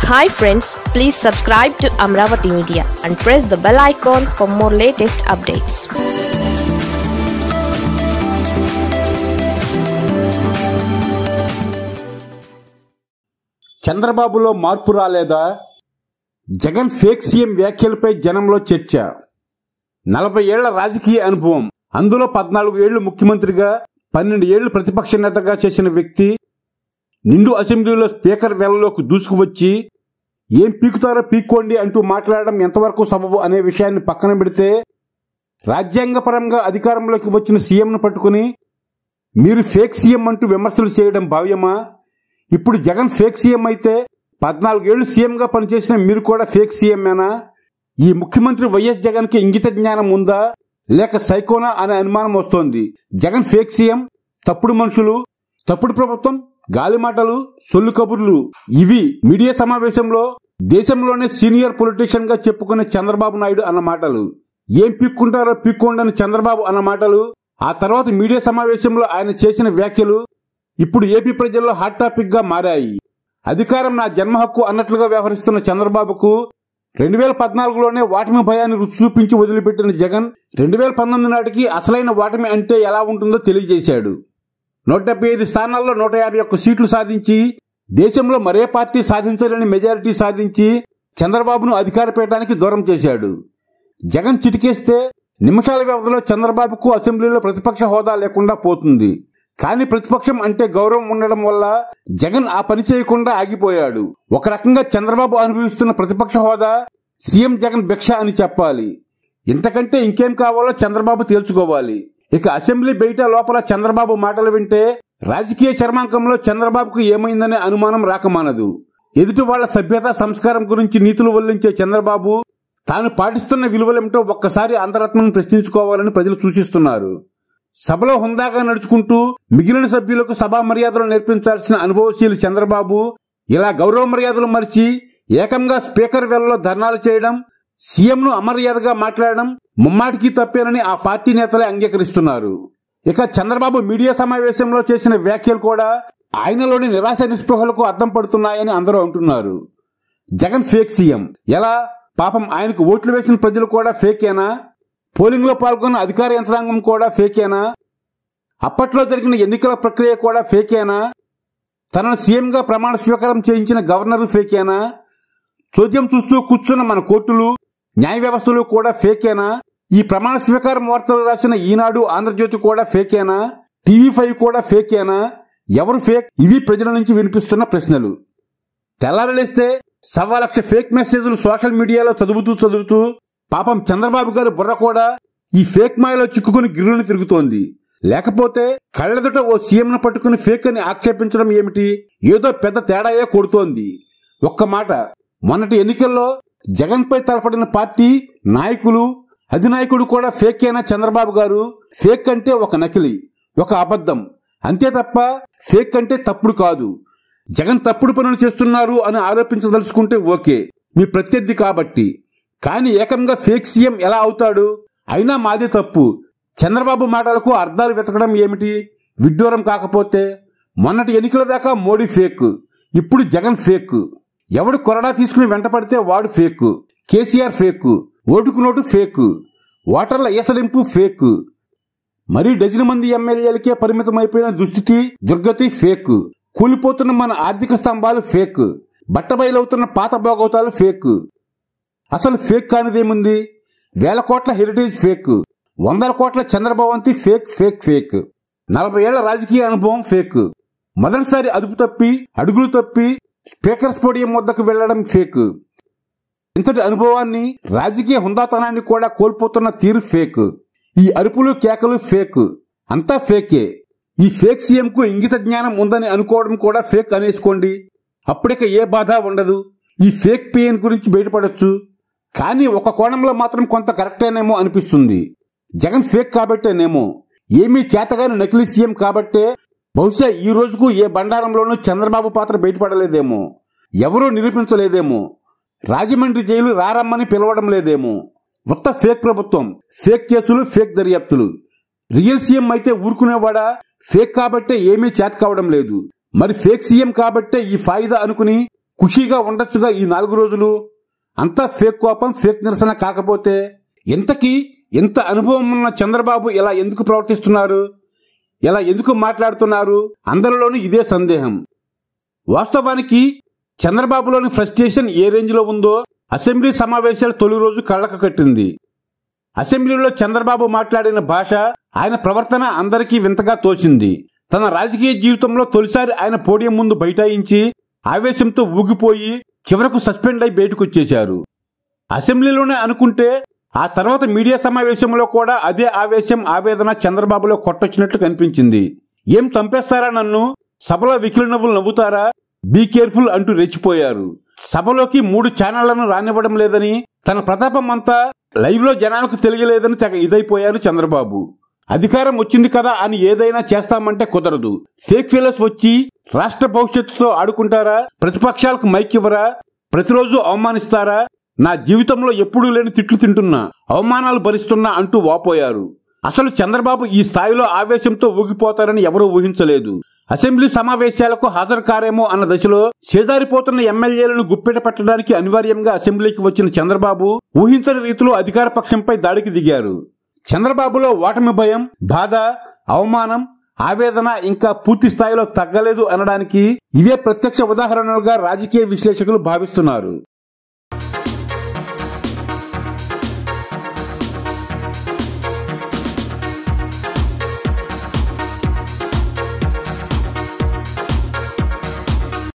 Hi friends, please subscribe to Amaravathi Media and press the bell icon for more latest updates. చంద్రబాబులో మార్పు రాలేదా? Jagan fake CM వ్యాఖ్యలపై జనంలో చర్చ. 40 ఏళ్ల రాజకీయ అనుభవం, అందులో 14 ఏళ్లు ముఖ్యమంత్రిగా, 12 ఏళ్లు ప్రతిపక్ష నేతగా చేసిన వ్యక్తి నిండు అసెంబ్లీలో స్పీకర్ వేళలోకి దూసుకువచ్చి ఏం పీకుతారో పీక్కోండి అంటూ మాట్లాడడం ఎంతవరకు సబబు అనే విషయాన్ని పక్కన పెడితే, రాజ్యాంగపరంగా అధికారంలోకి వచ్చిన సీఎంను పట్టుకుని మీరు ఫేక్ సీఎం అంటూ విమర్శలు చేయడం భావ్యమా? ఇప్పుడు జగన్ ఫేక్ సీఎం అయితే 14 ఏళ్లు సీఎంగా పనిచేసిన మీరు కూడా ఫేక్ సీఎంఏనా? ఈ ముఖ్యమంత్రి వైఎస్ జగన్కి ఇంగిత జ్ఞానం ఉందా లేక సైకోనా అనే అనుమానం వస్తోంది. జగన్ ఫేక్ సీఎం, తప్పుడు మనుషులు, తప్పుడు ప్రభుత్వం, గాలి మాటలు, సొల్లు కబుర్లు, ఇవి మీడియా సమావేశంలో దేశంలోనే సీనియర్ పొలిటీషియన్ గా చెప్పుకునే చంద్రబాబు నాయుడు అన్న మాటలు, ఏం పీక్కుంటారో పీక్కోండి అని చంద్రబాబు అన్న మాటలు, ఆ తర్వాత మీడియా సమావేశంలో ఆయన చేసిన వ్యాఖ్యలు ఇప్పుడు ఏపీ ప్రజల్లో హాట్ టాపిక్ గా మారాయి. అధికారం నా జన్మ హక్కు అన్నట్లుగా వ్యవహరిస్తున్న చంద్రబాబుకు 2014లోనే వాటమి భయాన్ని రుచి చూపించి వదిలిపెట్టిన జగన్ 2019 నాటికి అసలైన వాటమి అంటే ఎలా ఉంటుందో తెలియజేశాడు. 175 స్థానాల్లో 151 సీట్లు సాధించి, దేశంలో మరే పార్టీ సాధించలేని మెజారిటీ సాధించి చంద్రబాబును అధికార పీఠానికి దూరం చేశాడు. జగన్ చిటికేస్తే నిమిషాల వ్యవధిలో చంద్రబాబుకు అసెంబ్లీలో ప్రతిపక్ష హోదా లేకుండా పోతుంది. కానీ ప్రతిపక్షం అంటే గౌరవం ఉండడం వల్ల జగన్ ఆ పని చేయకుండా ఆగిపోయాడు. ఒక రకంగా చంద్రబాబు అనుభవిస్తున్న ప్రతిపక్ష హోదా సీఎం జగన్ భిక్ష అని చెప్పాలి. ఇంతకంటే ఇంకేం కావాలో చంద్రబాబు తేల్చుకోవాలి. ఇక అసెంబ్లీ బయట లోపల చంద్రబాబు మాటలు వింటే రాజకీయ చర్మాంకంలో చంద్రబాబుకు ఏమైందనే అనుమానం రాకమానదు. ఎదుటి వాళ్ల సభ్యత సంస్కారం గురించి నీతులు వల్లించే చంద్రబాబు తాను పాటిస్తున్న విలువలేమిటో ఒక్కసారి అంతరాత్మను ప్రశ్నించుకోవాలని ప్రజలు సూచిస్తున్నారు. సభలో హుందాగా నడుచుకుంటూ మిగిలిన సభ్యులకు సభా మర్యాదలు నేర్పించాల్సిన అనుభవశీలి చంద్రబాబు ఇలా గౌరవ మర్యాదలు మరిచి ఏకంగా స్పీకర్ వేళలో ధర్నాలు చేయడం, సీఎంను అమర్యాదగా మాట్లాడడం ముమ్మాటికి తప్పేనని ఆ పార్టీ నేతలే అంగీకరిస్తున్నారు. ఇక చంద్రబాబు మీడియా సమావేశంలో చేసిన వ్యాఖ్యలు కూడా ఆయనలోని నిరాశ నిస్పృహలకు అద్దం పడుతున్నాయని అందరూ అంటున్నారు. జగన్ ఫేక్ సీఎం ఎలా? పాపం ఆయనకు ఓట్లు వేసిన ప్రజలు కూడా ఫేకేనా? పోలింగ్ లో పాల్గొన్న అధికార యంత్రాంగం కూడా ఫేకేనా? అప్పట్లో జరిగిన ఎన్నికల ప్రక్రియ కూడా ఫేకేనా? తనను సీఎంగా ప్రమాణ స్వీకారం చేయించిన గవర్నర్ ఫేకేనా? చోద్యం చూస్తూ కూర్చున్న మన కోర్టులు, న్యాయ వ్యవస్థలు కూడా ఫేకేనా? ఈ ప్రమాణ స్వీకారం వార్తలు రాసిన ఈనాడు, ఆంధ్రజ్యోతి కూడా ఫేకేనా? టీవీ5 కూడా ఫేకేనా? ఎవరు ఫేక్? ఇవి ప్రజల నుంచి వినిపిస్తున్న ప్రశ్నలు. తెల్లారలేస్తే 1,00,000 ఫేక్ మెసేజ్లు సోషల్ మీడియాలో చదువుతూ పాపం చంద్రబాబు గారి బుర్ర కూడా ఈ ఫేక్ మాయలో చిక్కుకుని గిర్రుని తిరుగుతోంది. లేకపోతే కళ్ళెదుట ఓ సీఎంను పట్టుకుని ఫేక్ అని ఆక్షేపించడం ఏమిటి? ఏదో పెద్ద తేడాయే కొడుతోంది. ఒక్క మాట, మొన్నటి ఎన్నికల్లో జగన్ పై తలపడిన పార్టీ నాయకులు, అధినాయకుడు కూడా ఫేకేనా? చంద్రబాబు గారు ఫేక్ అంటే ఒక నకిలీ, ఒక అబద్ధం అంతే తప్ప ఫేక్ అంటే తప్పుడు కాదు. జగన్ తప్పుడు పనులు చేస్తున్నారు అని ఆరోపించదలుచుకుంటే ఓకే, మీ ప్రత్యర్థి కాబట్టి. కానీ ఏకంగా ఫేక్ సీఎం ఎలా అవుతాడు? అయినా మాదే తప్పు. చంద్రబాబు మాటలకు అర్థాలు వెతకడం ఏమిటి? విడ్డూరం కాకపోతే. మొన్నటి ఎన్నికల దాకా మోడీ ఫేక్, ఇప్పుడు జగన్ ఫేక్. ఎవడు కొరడా తీసుకుని వెంట పడితే వాడు ఫేక్. కేసీఆర్ ఫేక్, ఓటుకు నోటు ఫేక్, ఓటర్ల ఏసలింపు ఫేక్, మరీ డజన్ మంది ఎమ్మెల్యేలకే పరిమితమైపోయిన దుస్థితి, దుర్గతి ఫేక్, కూలిపోతున్న మన ఆర్థిక స్తంభాలు ఫేక్, బట్టబయలవుతున్న పాత భోగవతాలు ఫేక్. అసలు ఫేక్ కానిదేముంది? 1,000 కోట్ల హెరిటేజ్ ఫేక్, 100 కోట్ల చంద్రభవంతి ఫేక్ ఫేక్ ఫేక్, 40 ఏళ్ల రాజకీయ అనుభవం ఫేక్, మొదటిసారి అదుపు తప్పి అడుగులు తప్పి స్పీకర్ పోడియం వద్దకు వెళ్లడం ఫేక్, ఇంతటి అనుభవాన్ని, రాజకీయ హుందాతనాన్ని కూడా కోల్పోతున్న తీరు ఫేక్, ఈ అరుపులు కేకలు ఫేక్, అంతా ఫేకే. ఈ ఫేక్ సీఎంకు ఇంగిత జ్ఞానం ఉందని అనుకోవడం కూడా ఫేక్ అనేసుకోండి. అప్పటిక ఏ బాధ ఉండదు. ఈ ఫేక్ పెయిన్ గురించి బయటపడొచ్చు. కానీ ఒక కోణంలో మాత్రం కొంత కరెక్టేనేమో అనిపిస్తుంది. జగన్ ఫేక్ కాబట్టేనేమో, ఏమీ చేతగాని నకిలీ సీఎం కాబట్టే బహుశా ఈ రోజుకు ఏ బండారంలోనూ చంద్రబాబు పాత్ర బయటపడలేదేమో, ఎవరూ నిరూపించలేదేమో, రాజమండ్రి జైలు రారమ్మని పిలవడం లేదేమో. మొత్త ఫేక్ ప్రభుత్వం, ఫేక్ కేసులు, ఫేక్ దర్యాప్తులు. రియల్ సీఎం అయితే ఊరుకునేవాడా? ఫేక్ కాబట్టే ఏమీ చేత కావడం లేదు. మరి ఫేక్ సీఎం కాబట్టే ఈ ఫాయిదా అనుకుని ఖుషీగా ఉండొచ్చుగా ఈ 4 రోజులు. అంతా ఫేక్ కోపం, ఫేక్ నిరసన కాకపోతే ఇంతకీ ఇంత అనుభవం ఉన్న చంద్రబాబు ఇలా ఎందుకు ప్రవర్తిస్తున్నారు, ఇలా ఎందుకు మాట్లాడుతున్నారు? అందరిలోనూ ఇదే సందేహం. వాస్తవానికి చంద్రబాబులోని ఫ్రస్ట్రేషన్ ఏ రేంజ్లో ఉందో అసెంబ్లీ సమావేశాల తొలి రోజు కళ్లకు కట్టింది. అసెంబ్లీలో చంద్రబాబు మాట్లాడిన భాష, ఆయన ప్రవర్తన అందరికీ వింతగా తోచింది. తన రాజకీయ జీవితంలో తొలిసారి ఆయన పోడియం ముందు బైఠాయించి ఆవేశంతో ఊగిపోయి చివరకు సస్పెండ్ అయి బయటకొచ్చేశారు. అసెంబ్లీలోనే అనుకుంటే ఆ తర్వాత మీడియా సమావేశంలో కూడా అదే ఆవేశం, ఆవేదన చంద్రబాబులో కొట్టొచ్చినట్లు కనిపించింది. ఏం చంపేస్తారా నన్ను, సభలో వికిలి నవ్వులు నవ్వుతారా, బీ కేర్ఫుల్ అంటూ రెచ్చిపోయారు. సభలోకి 3 ఛానళ్లను రానివ్వడం లేదని, తన ప్రతాపం అంతా లైవ్ లో జనాలకు తెలియలేదని తెగ ఇదైపోయారు చంద్రబాబు. అధికారం వచ్చింది కదా అని ఏదైనా చేస్తామంటే కుదరదు. ఫేక్ ఫెలోస్ వచ్చి రాష్ట్ర భవిష్యత్తుతో ఆడుకుంటారా, ప్రతిపక్షాలకు మైక్ ఇవ్వరా, ప్రతిరోజు అవమానిస్తారా, నా జీవితంలో ఎప్పుడూ లేని తిట్లు తింటున్నా, అవమానాలు భరిస్తున్నా అంటూ వాపోయారు. అసలు చంద్రబాబు ఈ స్థాయిలో ఆవేశంతో ఊగిపోతారని ఎవరూ ఊహించలేదు. అసెంబ్లీ సమావేశాలకు హాజరు కారేమో అన్న దశలో చేదారిపోతున్న ఎమ్మెల్యేలను గుప్పెట పెట్టడానికి అనివార్యంగా అసెంబ్లీకి వచ్చిన చంద్రబాబు ఊహించని రీతిలో అధికార పక్షంపై దాడికి దిగారు. చంద్రబాబులో ఓటమి భయం, బాధ, అవమానం, ఆవేదన ఇంకా పూర్తి స్థాయిలో తగ్గలేదు అనడానికి ఇవే ప్రత్యక్ష ఉదాహరణలుగా రాజకీయ విశ్లేషకులు భావిస్తున్నారు.